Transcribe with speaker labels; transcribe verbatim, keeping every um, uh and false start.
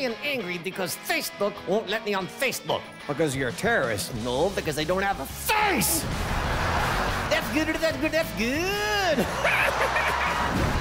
Speaker 1: being angry because Facebook won't let me on Facebook. Because you're a terrorist. No, because I don't have a face! That's good, that's good, that's good!